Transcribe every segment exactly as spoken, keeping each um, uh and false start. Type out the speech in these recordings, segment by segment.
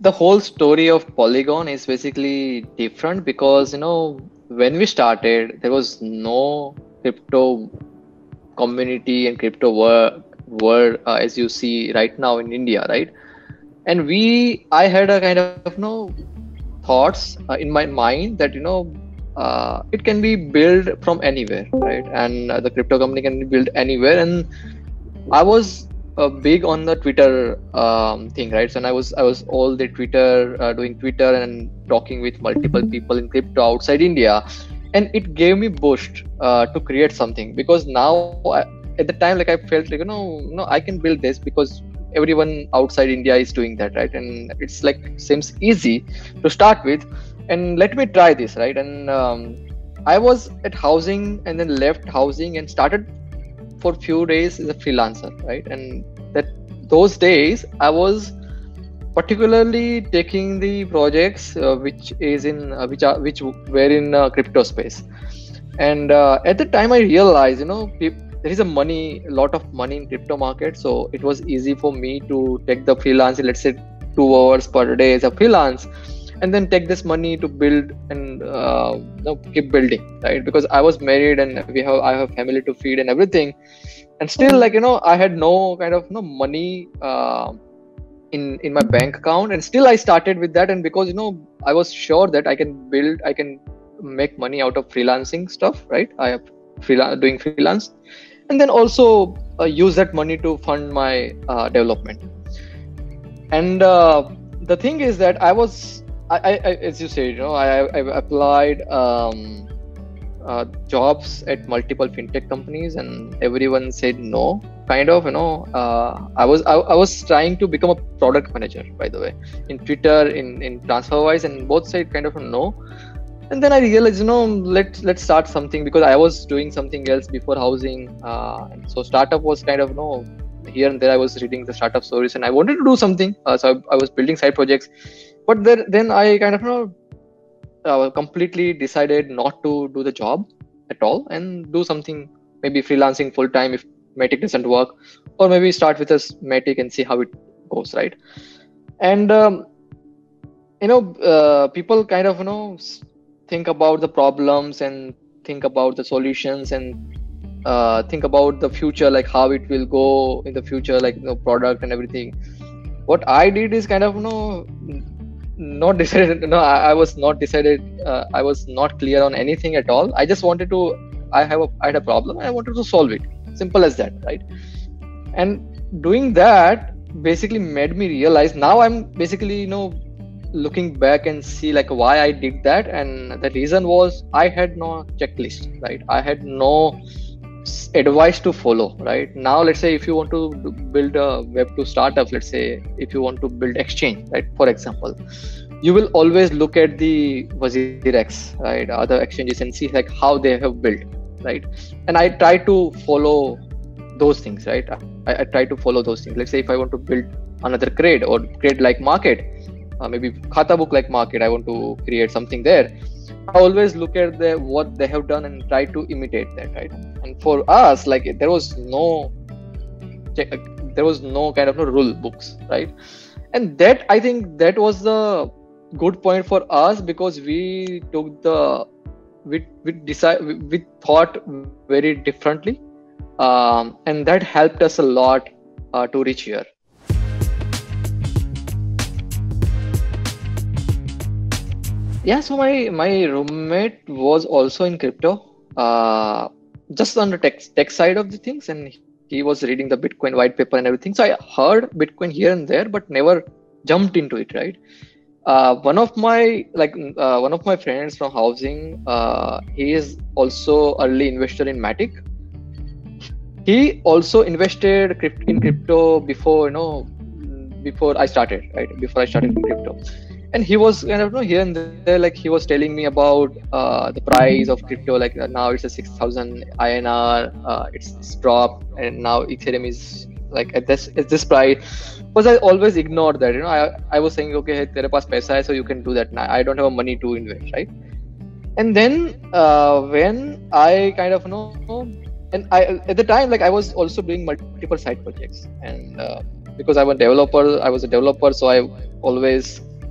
the whole story of Polygon is basically different because, you know, when we started, there was no crypto community and crypto world, world uh, as you see right now in India, right? And we, I had a kind of, you know, thoughts uh, in my mind that, you know, uh, it can be built from anywhere, right? And uh, the crypto company can be built anywhere. And I was uh, big on the Twitter um, thing, right? So and I was I was all the Twitter uh, doing Twitter and talking with multiple people in crypto outside India, and it gave me boost uh, to create something because now I, at the time like I felt like you know no I can build this because everyone outside India is doing that, right? And it's like seems easy to start with, and let me try this, right? And um, I was at housing and then left housing and started for few days as a freelancer, right? And that those days I was particularly taking the projects uh, which is in uh, which are which were in uh, crypto space. And uh, at the time I realized, you know, pe- there is a money, a lot of money in crypto market, so it was easy for me to take the freelance, let's say two hours per day as a freelance, and then take this money to build and uh, you know, keep building, right? Because I was married and we have I have family to feed and everything, and still like you know I had no kind of no money uh, in in my bank account, and still I started with that. And because you know I was sure that I can build, I can make money out of freelancing stuff, right? I have freelance doing freelance, and then also uh, use that money to fund my uh, development. And uh, the thing is that I was I, I, I as you said, you know, I, I applied um, uh, jobs at multiple fintech companies, and everyone said no. Kind of, you know, uh, I was I, I was trying to become a product manager, by the way, in Twitter, in in TransferWise, and both said kind of no. And then I realized, you know, let's let's start something because I was doing something else before housing. Uh, and so startup was kind of, you know, here and there I was reading the startup stories, and I wanted to do something. Uh, so I, I was building side projects, but then then I kind of, you know, uh, completely decided not to do the job at all and do something, maybe freelancing full time if Matic doesn't work, or maybe start with a Matic and see how it goes, right? And um, you know, uh, people kind of, you know, think about the problems and think about the solutions and uh, think about the future, like how it will go in the future, like you know, product and everything. What I did is kind of, you know, not decided. No, I, I was not decided. Uh, I was not clear on anything at all. I just wanted to. I have a. I had a problem. I wanted to solve it. Simple as that, right? And doing that basically made me realize. Now I'm basically, you know, looking back and see like why I did that, and the reason was I had no checklist, right? I had no advice to follow, right? Now let's say if you want to build a web two startup, let's say if you want to build exchange, right, for example, you will always look at the WazirX, right, other exchanges, and see like how they have built, right? And I try to follow those things, right? I, I try to follow those things. Let's say if I want to build another grade or grade like market, uh, maybe Khata book like market, I want to create something there. I always look at the what they have done and try to imitate that, right? And for us, like there was no, there was no kind of no rule books, right? And that I think that was the good point for us because we took the, we we decide we, we thought very differently, um, and that helped us a lot uh, to reach here. Yeah, so my my roommate was also in crypto, uh, just on the tech tech side of the things, and he was reading the Bitcoin white paper and everything. So I heard Bitcoin here and there, but never jumped into it, right? Uh, one of my like uh, one of my friends from housing, uh, he is also early investor in Matic. He also invested crypt- in crypto before, you know, before I started, right? Before I started in crypto. And he was kind of, you know, here and there, like he was telling me about uh, the price of crypto, like uh, now it's a six thousand I N R, uh, it's, it's dropped, and now Ethereum is like at this at this price. Because I always ignored that, you know, I I was saying, okay, hey, tere paas paisa hai, so you can do that now. I don't have money to invest, right? And then uh, when I kind of, you know, and I at the time, like I was also doing multiple side projects, and uh, because I was a developer, I was a developer, so I always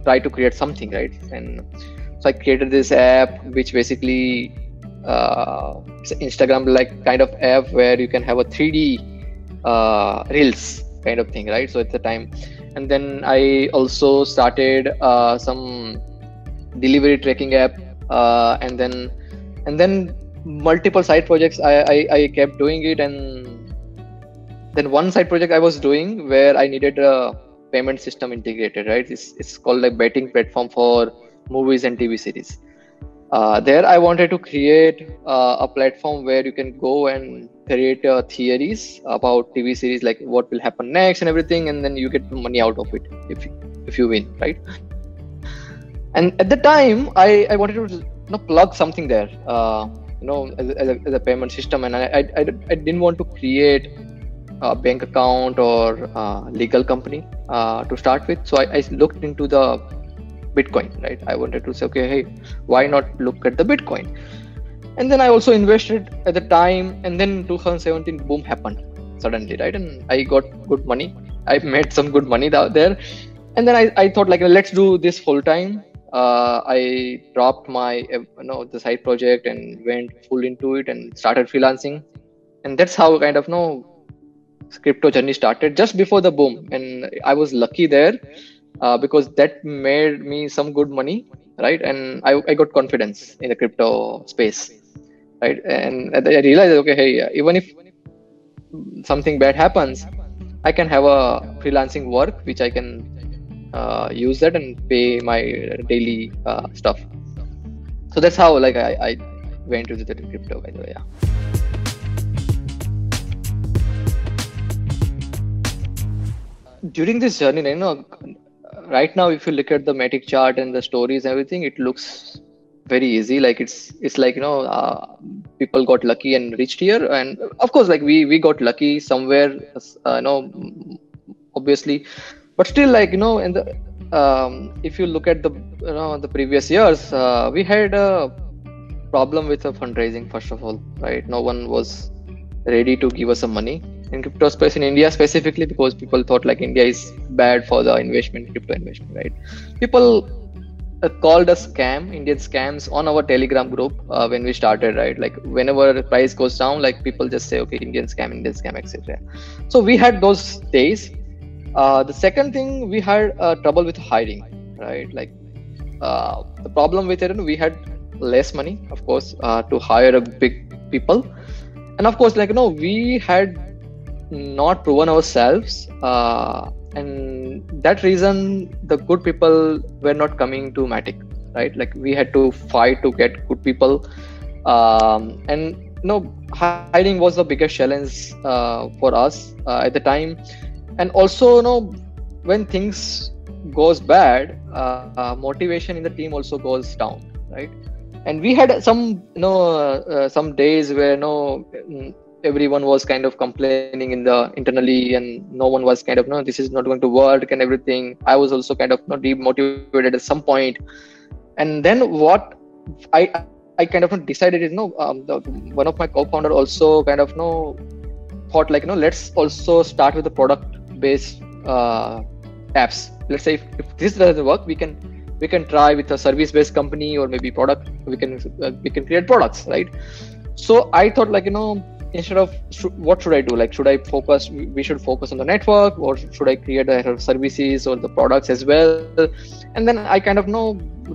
try to create something, right? And so I created this app, which basically uh, it's an Instagram like kind of app where you can have a three D uh, reels kind of thing, right? So at the time, and then I also started uh, some delivery tracking app, uh, and then and then multiple side projects. I, I I kept doing it, and then one side project I was doing where I needed a payment system integrated, right? It's it's called like betting platform for movies and T V series. Uh, there I wanted to create uh, a platform where you can go and create uh, theories about T V series, like what will happen next and everything, and then you get money out of it if you, if you win, right? And at the time, I, I wanted to you know, plug something there, uh, you know, as, as, a, as a payment system, and I, I, I, I didn't want to create a bank account or a legal company uh, to start with. So I, I looked into the Bitcoin, right? I wanted to say, okay, hey, why not look at the Bitcoin? And then I also invested at the time, and then twenty seventeen boom happened suddenly, right? And I got good money. I made some good money out there, and then I, I thought like, let's do this full time. Uh, I dropped my you know the side project and went full into it and started freelancing, and that's how kind of you know crypto journey started just before the boom. And I was lucky there uh, because that made me some good money, right? And I, I got confidence in the crypto space, right? And I realized, okay, hey, even if something bad happens, I can have a freelancing work which I can uh, use that and pay my daily uh, stuff. So that's how like I, I went to the crypto, by the way. Yeah. During this journey, you know, right now, if you look at the Matic chart and the stories and everything, it looks very easy. Like it's it's like you know, uh, people got lucky and reached here, and of course, like we we got lucky somewhere, uh, you know, obviously, but still, like you know, in the um, if you look at the you know the previous years, uh, we had a problem with the fundraising. First of all, right? No one was ready to give us some money in crypto space in India specifically, because people thought like India is bad for the investment, crypto investment, right? People uh, called us scam, Indian scams on our Telegram group uh, when we started, right? Like whenever the price goes down, like people just say, okay, Indian scam, Indian scam, et cetera. So we had those days. Uh, the second thing, we had uh, trouble with hiring, right? Like uh, the problem with it, we had less money, of course, uh, to hire a big people. And of course, like, you know, we had not proven ourselves, uh, and that reason the good people were not coming to Matic, right? Like we had to fight to get good people, um, and you know hiring was the biggest challenge uh, for us uh, at the time. And also, you know, when things goes bad, uh, uh, motivation in the team also goes down, right? And we had some you know uh, some days where you know everyone was kind of complaining in the internally, and no one was kind of no, this is not going to work and everything. I was also kind of not demotivated at some point. And then what I I kind of decided is no, um, the, one of my co-founder also kind of no thought like you know let's also start with the product based uh, apps. Let's say if, if this doesn't work, we can we can try with a service based company, or maybe product. We can uh, we can create products, right? So I thought like you know. Instead of sh- what should I do? Like, should I focus? We should focus on the network, or should I create the services or the products as well? And then I kind of know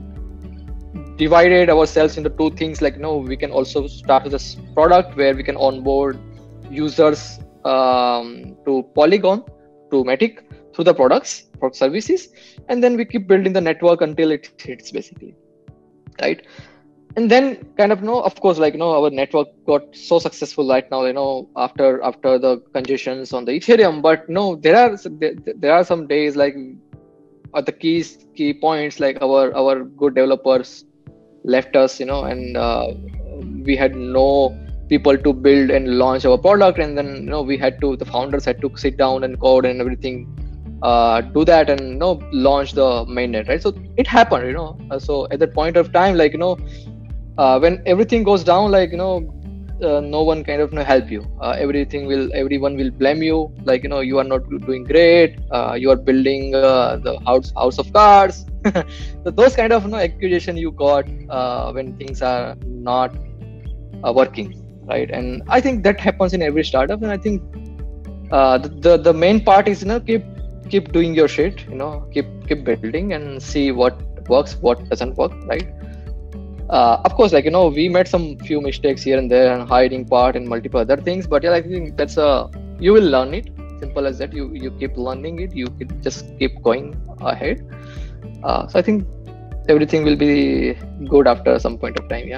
divided ourselves into two things. Like, no, we can also start with a product where we can onboard users um, to Polygon, to Matic through the products, product services, and then we keep building the network until it hits, basically, right? And then kind of know, of course, like you know, our network got so successful right now, you know, after after the congestions on the Ethereum. But no, there are there, there are some days like at the keys key points, like our our good developers left us, you know, and uh, we had no people to build and launch our product. And then you know, we had to the founders had to sit down and code and everything, uh, do that and you know launch the mainnet, right? So it happened, you know. Uh, so at that point of time, like you know. Uh, when everything goes down, like you know, uh, no one kind of you know, help you. Uh, everything will, everyone will blame you. Like you know, you are not doing great. Uh, you are building uh, the house house of cards, So those kind of you know accusation you got uh, when things are not uh, working, right? And I think that happens in every startup. And I think uh, the, the the main part is you know keep keep doing your shit, you know, keep keep building and see what works, what doesn't work, right? Uh, of course, like you know, we made some few mistakes here and there and hiding part and multiple other things, but yeah, I think that's a you will learn it. Simple as that. You you keep learning it. You can just keep going ahead. Uh, so I think everything will be good after some point of time. Yeah.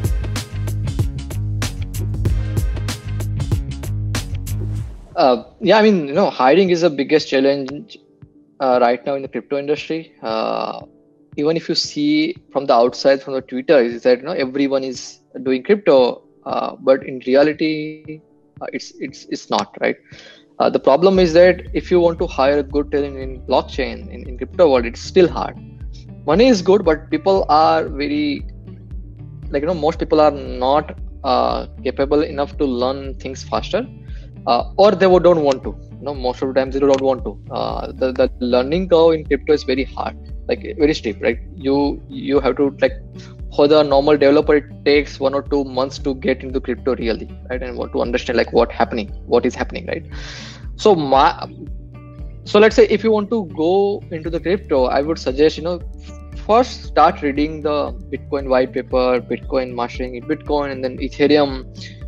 Uh, yeah, I mean, you know, hiring is the biggest challenge uh, right now in the crypto industry. Uh, even if you see from the outside, from the Twitter, is that you know everyone is doing crypto, uh, but in reality, uh, it's it's it's not, right. Uh, the problem is that if you want to hire a good talent in blockchain, in, in crypto world, it's still hard. Money is good, but people are very, like, you know, most people are not uh, capable enough to learn things faster, uh, or they don't want to. You know, most of the times they don't want to. Uh, the, the learning curve in crypto is very hard, like very steep, right? You you have to, like, for the normal developer, it takes one or two months to get into crypto really, right? And want to understand like what happening, what is happening, right? So my, so let's say if you want to go into the crypto, I would suggest, you know, first start reading the Bitcoin white paper, Bitcoin mastering in Bitcoin, and then Ethereum.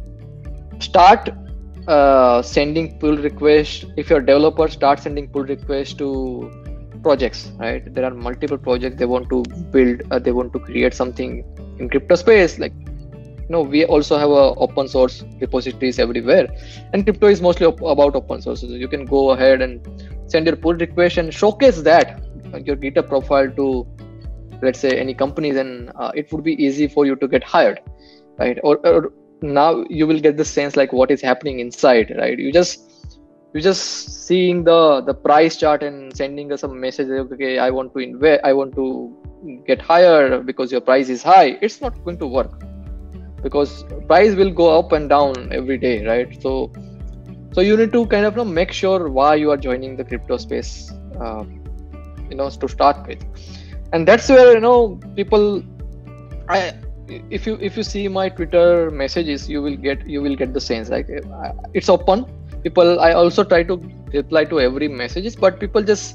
Start uh, sending pull requests. If you're a developer, start sending pull requests to projects, right? There are multiple projects they want to build, uh, they want to create something in crypto space. Like, you know, we also have a open source repositories everywhere, and crypto is mostly op- about open source. So you can go ahead and send your pull request and showcase that your GitHub profile to, let's say, any companies, and uh, it would be easy for you to get hired, right? Or, or now you will get the sense like what is happening inside, right? You just you just seeing the the price chart and sending us a message, okay, I want to invest, I want to get hired because your price is high. It's not going to work, because price will go up and down every day, right? So so you need to kind of, you know, make sure why you are joining the crypto space, uh, you know, to start with. And that's where, you know, people, I if you if you see my Twitter messages, you will get you will get the sense like it's open. People, I also try to reply to every messages, but people just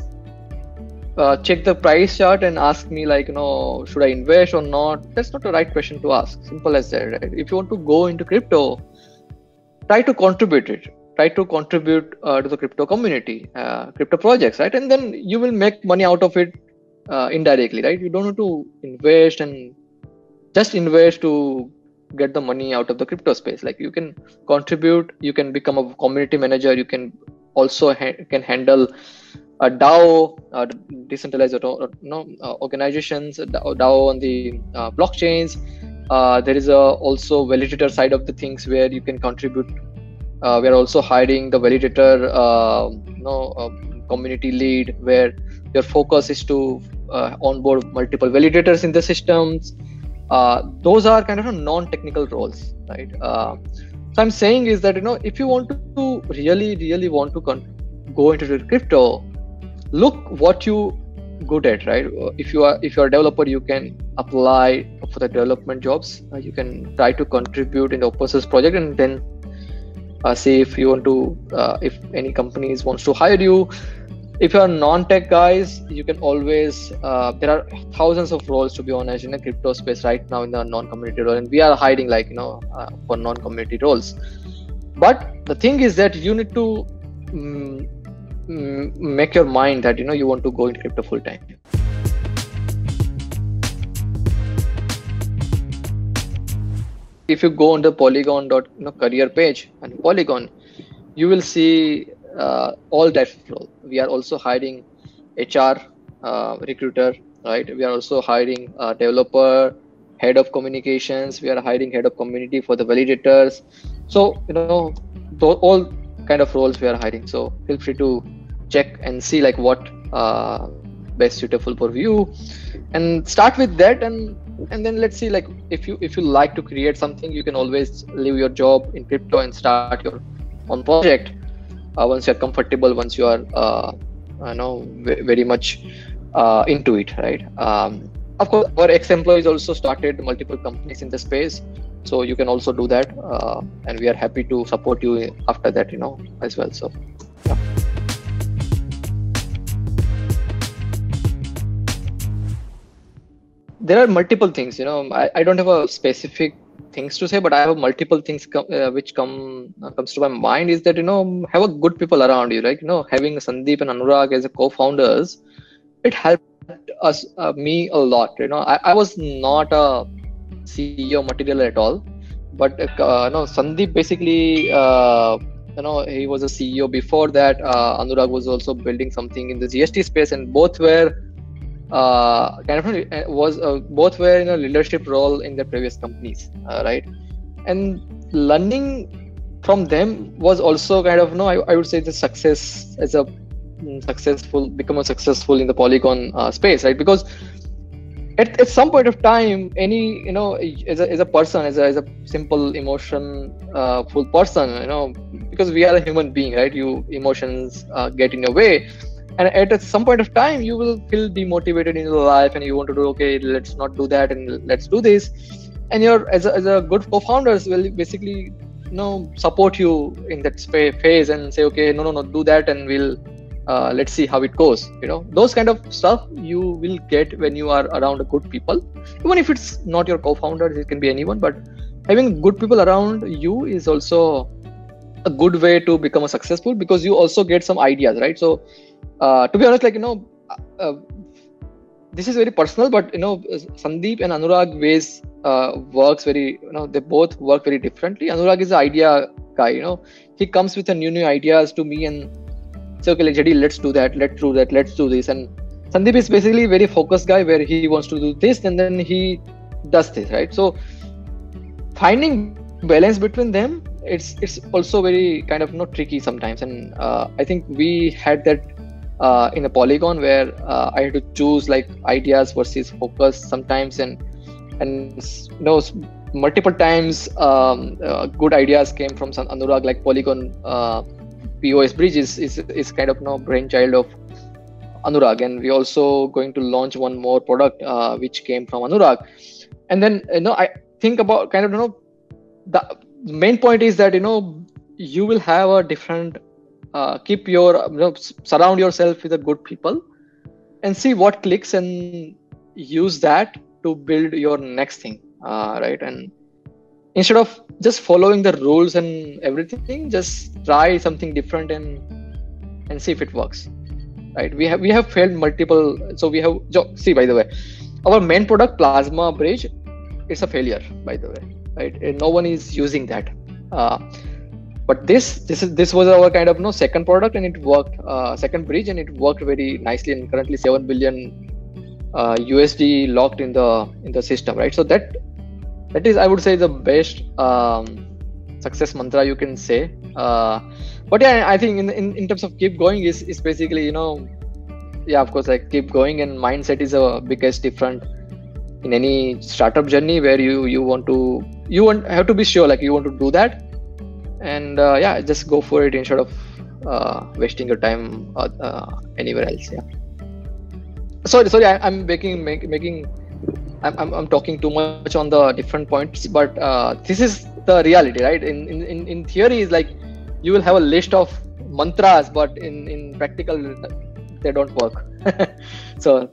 uh, check the price chart and ask me like, you know, should I invest or not? That's not the right question to ask. Simple as that, right? If you want to go into crypto, try to contribute it. Try to contribute uh, to the crypto community, uh, crypto projects, right? And then you will make money out of it uh, indirectly, right? You don't have to invest and just invest to get the money out of the crypto space. Like, you can contribute, you can become a community manager, you can also ha- can handle a DAO, uh, decentralized auto, no, uh, organizations, DAO on the uh, blockchains. Uh, there is a also validator side of the things where you can contribute. Uh, we are also hiring the validator, uh, you know, uh, community lead, where your focus is to uh, onboard multiple validators in the systems. Uh, those are kind of non-technical roles, right? Uh, so I'm saying is that, you know, if you want to really, really want to con- go into the crypto, look what you good at, right? If you are if you're a developer, you can apply for the development jobs. Uh, you can try to contribute in the open source project, and then uh, see if you want to, uh, if any companies wants to hire you. If you are non-tech guys, you can always, uh, there are thousands of roles, to be honest, in the crypto space right now in the non-community role, and we are hiring like, you know, uh, for non-community roles. But the thing is that you need to mm, mm, make your mind that, you know, you want to go into crypto full time. If you go on the Polygon dot you know, career page and Polygon, you will see uh, all types of roles. We are also hiring H R uh, recruiter, right? We are also hiring uh, developer, head of communications. We are hiring head of community for the validators. So, you know, th- all kind of roles we are hiring. So feel free to check and see like what uh, best suitable for you, and start with that. And and then let's see, like, if you if you like to create something, you can always leave your job in crypto and start your own project. Uh, once you're comfortable, once you are uh, I know v- very much uh, into it, right? Um, of course, our ex-employees also started multiple companies in the space, so you can also do that, uh, and we are happy to support you after that, you know, as well. So, yeah. There are multiple things, you know. I, I don't have a specific things to say, but I have multiple things com- uh, which come uh, comes to my mind is that, you know, have a good people around you, right? You know, having Sandeep and Anurag as a co-founders, it helped us uh, me a lot. You know, I, I was not a C E O material at all, but uh, no, Sandeep basically, uh, you know, he was a C E O before that. Uh, Anurag was also building something in the G S T space, and both were uh, kind of was uh, both were in a leadership role in their previous companies, uh, right? And learning from them was also kind of, no, I, I would say the success as a successful become a successful in the Polygon uh, space, right? Because at, at some point of time, any, you know, as a, as a person, as a, as a simple emotion uh, full person, you know, because we are a human being, right? You emotions uh, get in your way, and at some point of time you will feel demotivated in your life, and you want to do, okay, let's not do that and let's do this, and you're as a, as a good co-founders will basically, you know, support you in that phase and say, okay, no no no do that, and we'll uh, let's see how it goes. You know, those kind of stuff you will get when you are around good people, even if it's not your co-founders, it can be anyone, but having good people around you is also a good way to become a successful, because you also get some ideas, right? So uh, to be honest, like, you know, uh, this is very personal, but, you know, Sandeep and Anurag ways uh, works very, you know, they both work very differently. Anurag is an idea guy, you know, he comes with a new new ideas to me and say, okay, like, J D, let's do that, let's do that, let's do this. And Sandeep is basically a very focused guy where he wants to do this and then he does this, right? So finding balance between them, it's it's also very kind of, you know, tricky sometimes. And uh, I think we had that uh, in a Polygon where uh, I had to choose like ideas versus focus sometimes, and and you know, multiple times um, uh, good ideas came from some Anurag, like Polygon uh, P O S Bridge is, is is kind of, you know, brainchild of Anurag, and we also going to launch one more product uh, which came from Anurag. And then, you know, I think about kind of, you know, the main point is that, you know, you will have a different uh, keep your, you know, surround yourself with the good people and see what clicks and use that to build your next thing, uh, right? And instead of just following the rules and everything, just try something different and and see if it works, right? We have we have failed multiple, so we have see, by the way, our main product Plasma Bridge, it's a failure, by the way, right? And no one is using that, uh, but this this is this was our kind of, you know, second product, and it worked, uh, second bridge, and it worked very nicely, and currently seven billion uh, U S D locked in the in the system, right? So that that is, I would say, the best um, success mantra you can say. Uh, but yeah, I think in, in in terms of keep going is is basically, you know, yeah, of course, like keep going, and mindset is a biggest different in any startup journey where you you want to you want have to be sure, like, you want to do that, and uh, yeah, just go for it instead of uh, wasting your time uh, uh, anywhere else. Yeah. Sorry, sorry, I, I'm making make, making. I'm, I'm I'm talking too much on the different points, but uh, this is the reality, right? In in in theory, is like you will have a list of mantras, but in in practical they don't work. So.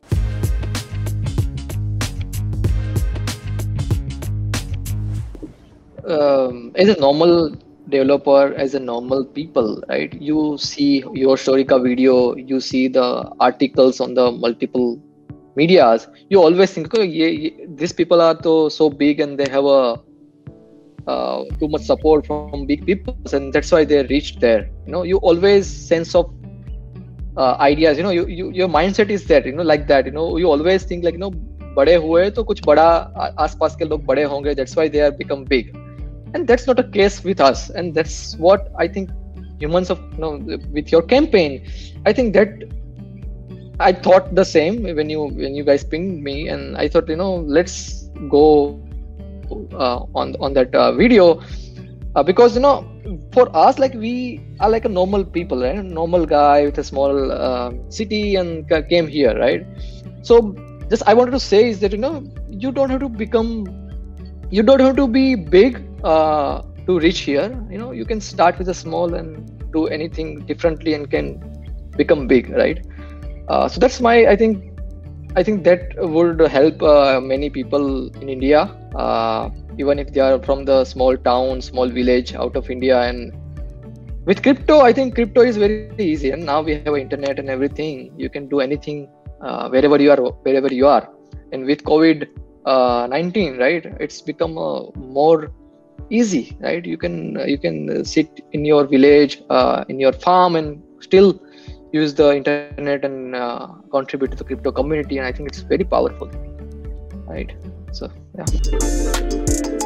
Um, as a normal developer, as a normal people, right? You see your Storica video, you see the articles on the multiple medias. You always think, oh, yeah, yeah, these people are so, so big and they have a uh, too much support from big people, and that's why they reached there. You know, you always sense of uh, ideas. You know, you, you your mindset is that, you know, like that. You know, you always think like, you know, बड़े हुए तो कुछ बड़ा आसपास के लोग बड़े होंगे. That's why they are become big. And that's not a case with us, and that's what I think humans of, you know, with your campaign, I think that I thought the same when you when you guys pinged me, and I thought, you know, let's go uh, on on that uh, video uh, because you know, for us, like we are like a normal people, right? A normal guy with a small uh, city and ca- came here, right? So just I wanted to say is that, you know, you don't have to become, you don't have to be big uh, to reach here. You know, you can start with a small and do anything differently and can become big, right? Uh, so that's my, I think, I think that would help uh, many people in India, uh, even if they are from the small town, small village out of India. And with crypto, I think crypto is very easy. And now we have internet and everything. You can do anything uh, wherever you are, wherever you are. And with COVID uh, nineteen, right, it's become uh, more easy, right? You can uh, you can uh, sit in your village, uh, in your farm, and still use the internet and uh, contribute to the crypto community. And I think it's very powerful, right? So yeah.